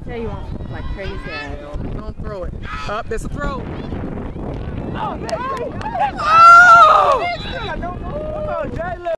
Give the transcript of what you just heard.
tell you want like crazy eyes. Don't throw it. Up, there's a throw. Oh,